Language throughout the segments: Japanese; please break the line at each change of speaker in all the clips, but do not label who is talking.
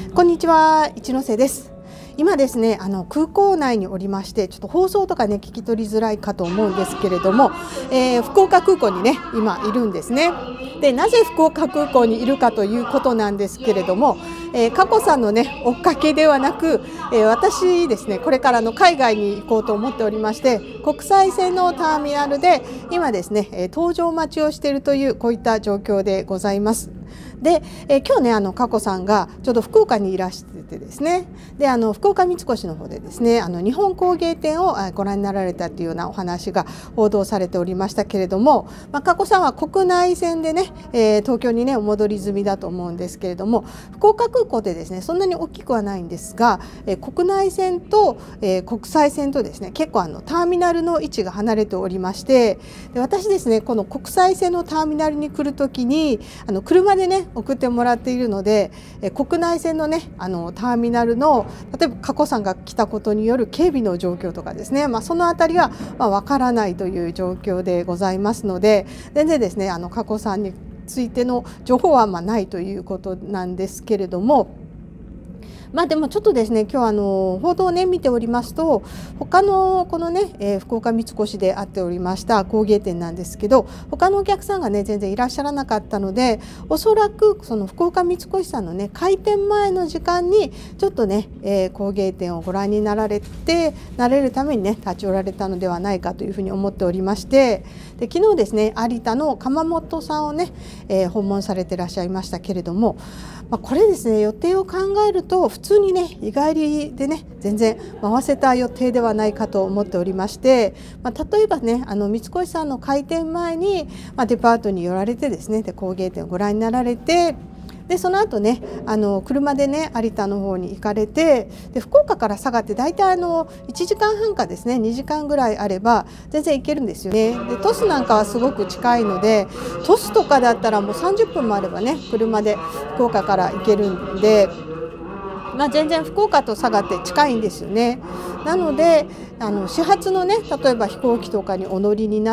こんにちは、一ノ瀬です。今ですね、空港内におりまして、ちょっと放送とかね聞き取りづらいかと思うんですけれども、福岡空港にね今いるんですね。で、なぜ福岡空港にいるかということなんですけれども、佳子さんのね追っかけではなく、私ですねこれから海外に行こうと思っておりまして、国際線のターミナルで今ですね搭乗待ちをしているというこういった状況でございます。で、今日ね佳子さんがちょうど福岡にいらしててですね、で福岡三越の方でですね日本工芸展をご覧になられたというようなお話が報道されておりましたけれども、佳子さんは国内線でね、東京にねお戻り済みだと思うんですけれども、福岡空港でですねそんなに大きくはないんですが、国内線と、国際線とですね結構ターミナルの位置が離れておりまして、で私ですねこの国際線のターミナルに来る時に車でね送ってもらっているので、国内線のねターミナルの例えば佳子さんが来たことによる警備の状況とかですね、そのあたりがわからないという状況でございますので、全然ですね佳子さんについての情報はないということなんですけれども。でもちょっとですね今日報道をね見ておりますと、他のこのね、福岡三越であっておりました工芸店なんですけど、他のお客さんがね全然いらっしゃらなかったので、おそらくその福岡三越さんのね開店前の時間にちょっとね、工芸店をご覧になられるためにね立ち寄られたのではないかというふうに思っておりまして、で昨日ですね有田の窯元さんをね、訪問されていらっしゃいましたけれども、これですね予定を考えると普通にね日帰りでね全然回せた予定ではないかと思っておりまして、例えばね三越さんの開店前に、デパートに寄られてですねで工芸店をご覧になられて、でその後ね車でね有田の方に行かれて、で福岡から佐賀って大体1時間半かですね2時間ぐらいあれば全然行けるんですよね。で鳥栖なんかはすごく近いので、鳥栖とかだったらもう30分もあればね車で福岡から行けるんで、全然福岡と佐賀って近いんですよね。なので始発のね例えば飛行機とかにお乗りになって、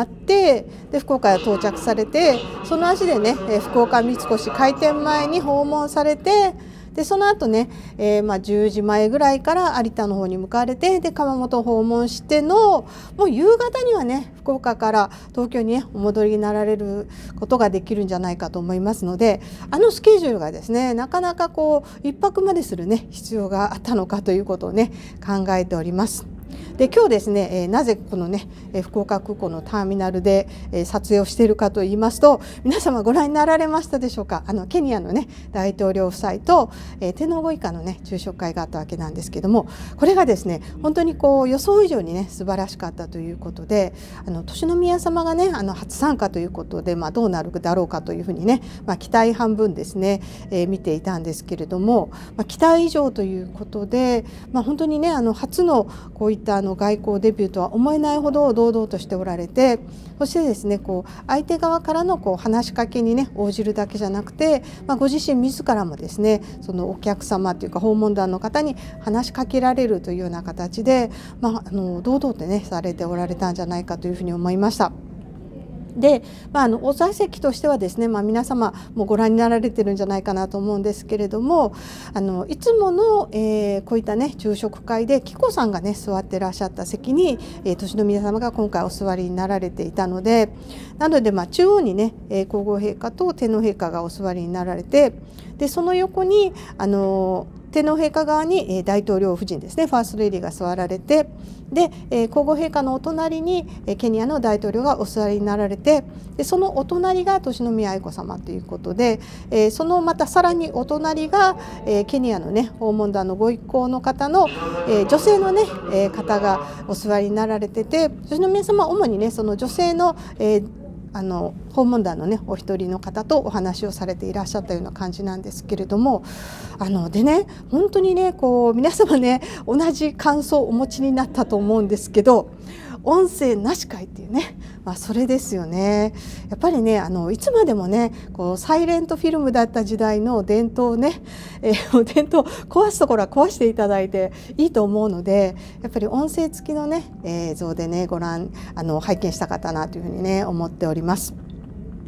で福岡へ到着されて、その足でね福岡三越開店前に訪問されて、でその後ね、10時前ぐらいから有田の方に向かわれて、で窯元を訪問してのもう夕方にはね福岡から東京に、ね、お戻りになられることができるんじゃないかと思いますので、スケジュールがですねなかなか一泊までするね必要があったのかということをね考えております。で今日ですね、なぜこのね福岡空港のターミナルで撮影をしているかと言いますと、皆様ご覧になられましたでしょうか。ケニアのね大統領夫妻と天皇ご一家のね昼食会があったわけなんですけども、これがですね本当に予想以上にね素晴らしかったということで、敬宮様がね初参加ということで、どうなるだろうかというふうにね、期待半分ですね、見ていたんですけれども、期待以上ということで、本当にね初のこういった外交デビューとは思えないほど堂々としておられて、そしてですね相手側からの話しかけにね応じるだけじゃなくて、ご自身自らもですねそのお客様というか訪問団の方に話しかけられるというような形で、堂々とねされておられたんじゃないかというふうに思いました。で、お座席としてはですね、皆様もご覧になられてるんじゃないかなと思うんですけれども、いつもの、こういったね昼食会で紀子さんがね座ってらっしゃった席に、敬宮様が今回お座りになられていたので、中央にね皇后陛下と天皇陛下がお座りになられて、でその横に天皇陛下側に大統領夫人ですねファーストレディが座られて、で皇后陛下のお隣にケニアの大統領がお座りになられて、でそのお隣が敬宮愛子さまということで、そのまたさらにお隣がケニアのね訪問団のご一行の方の女性のね方がお座りになられてて、敬宮さまは主にねその女性の訪問団のねお一人の方とお話をされていらっしゃったような感じなんですけれども、でね本当にね皆様ね同じ感想をお持ちになったと思うんですけど、音声なし会っていうね、それですよね。やっぱりねいつまでもねサイレントフィルムだった時代の伝統をね、伝統を壊すところは壊していただいていいと思うので、やっぱり音声付きのね映像でね拝見したかったなというふうにね思っております。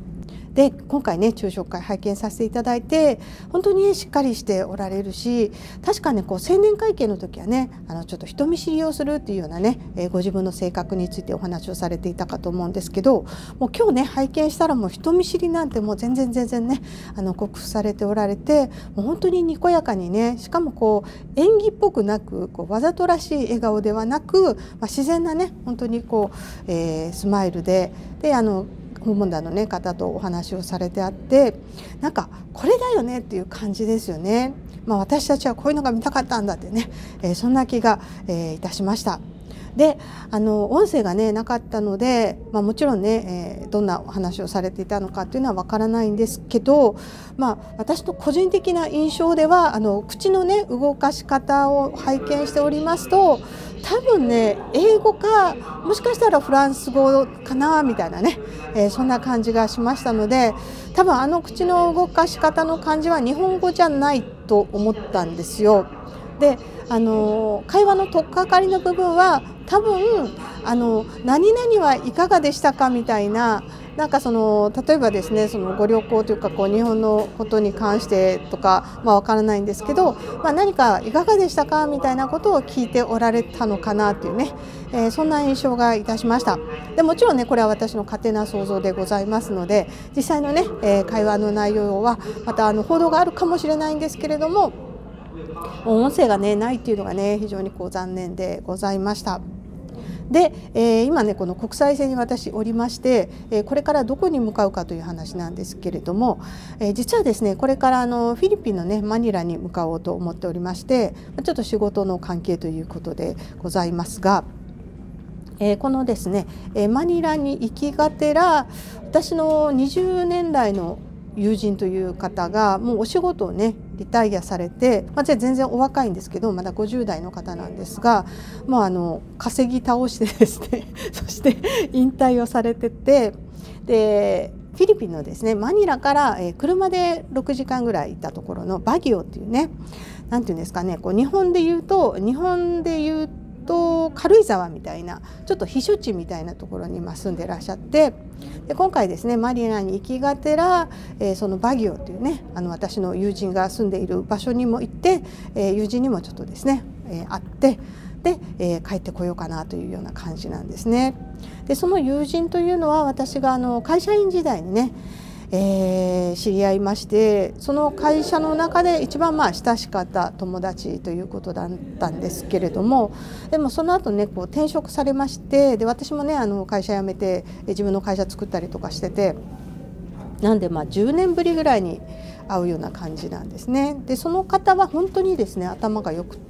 で今回ね昼食会拝見させていただいて本当にねしっかりしておられるし、確かねこう青年会見の時はねちょっと人見知りをするっていうようなね、ご自分の性格についてお話をされていたかと思うんですけど、もう今日ね拝見したらもう人見知りなんてもう全然ね克服されておられて、もう本当ににこやかにね、しかもこう演技っぽくなくこうわざとらしい笑顔ではなく、自然なね本当にこう、スマイルで訪問団の、ね、方とお話をされてあって、なんかこれだよねっていう感じですよね。私たちはこういうのが見たかったんだってね、そんな気が、いたしました。で音声がねなかったので、もちろんね、どんなお話をされていたのかっていうのはわからないんですけど、私の個人的な印象では口のね動かし方を拝見しておりますと、多分ね英語かもしかしたらフランス語かなみたいなね、そんな感じがしましたので、多分口の動かし方の感じは日本語じゃないと思ったんですよ。で会話の取っかかりの部分は多分何々はいかがでしたかみたいな、なんか例えばですねご旅行というかこう日本のことに関してとかわからないんですけど、何かいかがでしたかみたいなことを聞いておられたのかなというね、そんな印象がいたしました。でもちろんねこれは私の勝手な想像でございますので、実際のね、会話の内容はまた報道があるかもしれないんですけれども、音声がねないっていうのがね非常にこう残念でございました。で、今ねこの国際線に私おりまして、これからどこに向かうかという話なんですけれども、実はですねこれからフィリピンのねマニラに向かおうと思っておりまして、ちょっと仕事の関係ということでございますが、このですねマニラに行きがてら、私の20年来の友人という方がもうお仕事をねリタイアされて、全然お若いんですけどまだ50代の方なんですが、もう稼ぎ倒してですねそして引退をされてて、でフィリピンのですねマニラから、車で6時間ぐらい行ったところのバギオっていうね、なんていうんですかね、こう日本で言うと軽井沢みたいなちょっと避暑地みたいなところに今住んでらっしゃって、で今回ですねマニラに行きがてら、そのバギオというね私の友人が住んでいる場所にも行って、友人にもちょっとですね、会ってで、帰ってこようかなというような感じなんですね。でその友人というのは私が会社員時代にね知り合いまして、その会社の中で一番親しかった友達ということだったんですけれども、でもその後ねこう転職されまして、で私もね会社辞めて自分の会社作ったりとかしてて、なんで10年ぶりぐらいに会うような感じなんですね。でその方は本当にですね頭がよくって、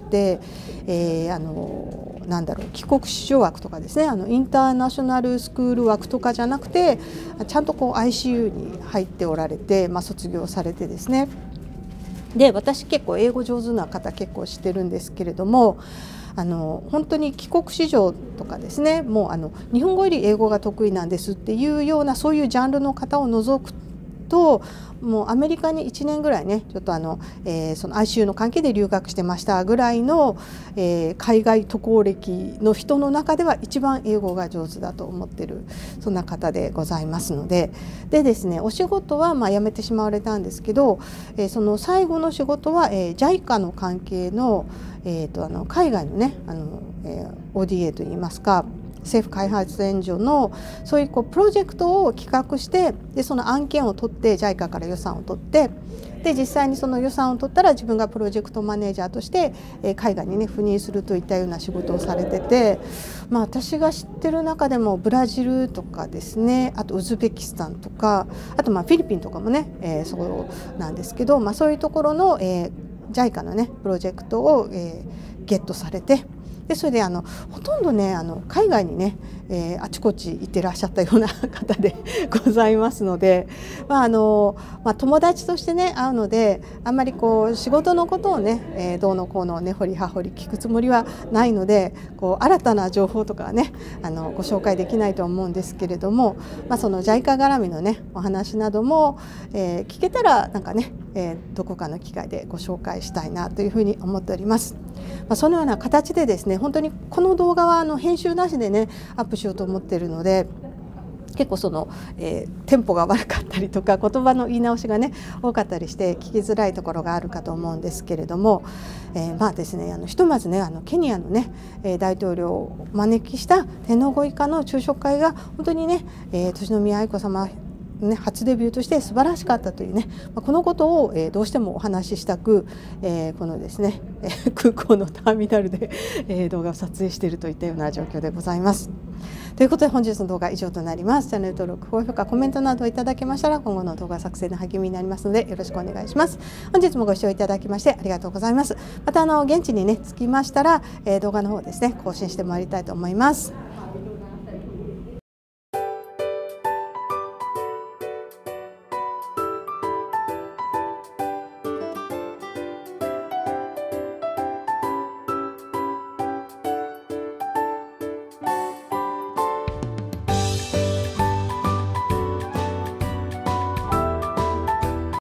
帰国子女枠とかですねインターナショナルスクール枠とかじゃなくて、ちゃんとこう ICU に入っておられて、卒業されてですね、で私結構英語上手な方結構知ってるんですけれども、本当に帰国子女とかですね、もう日本語より英語が得意なんですっていうようなそういうジャンルの方を除くと、もうアメリカに1年ぐらいねちょっとその ICU の関係で留学してましたぐらいの、海外渡航歴の人の中では一番英語が上手だと思ってる、そんな方でございますので、でですねお仕事は辞めてしまわれたんですけど、その最後の仕事は、JICA の関係の、海外のねODA といいますか政府開発援助のそういうプロジェクトを企画して、でその案件を取って JICA から予算を取って、で実際にその予算を取ったら自分がプロジェクトマネージャーとして海外にね赴任するといったような仕事をされてて、私が知ってる中でもブラジルとかですね、あとウズベキスタンとか、あとフィリピンとかもね、そうなんですけど、そういうところの、JICA のねプロジェクトを、ゲットされて、でそれでほとんどね海外にね、あちこち行ってらっしゃったような方でございますので、友達としてね会うのであんまり仕事のことをね、どうのこうの根掘り葉掘り聞くつもりはないので、新たな情報とかはねご紹介できないと思うんですけれども、その JICA 絡みのねお話なども、聞けたらなんかね、どこかの機会でご紹介したいなというふうに思っております。そのような形でですね、本当にこの動画は編集なしでねアップしようと思っているので、 結構その、テンポが悪かったりとか言葉の言い直しがね多かったりして聞きづらいところがあるかと思うんですけれども、まあですねひとまずねケニアのね大統領をお招きした天皇ご一家の昼食会が本当にね敬宮愛子さまね、初デビューとして素晴らしかったというね、このことをどうしてもお話ししたく、このですね空港のターミナルで動画を撮影しているといったような状況でございます。ということで本日の動画以上となります。チャンネル登録、高評価、コメントなどいただけましたら今後の動画作成の励みになりますのでよろしくお願いします。本日もご視聴いただきましてありがとうございます。また現地にね着きましたら動画の方ですね更新してまいりたいと思います。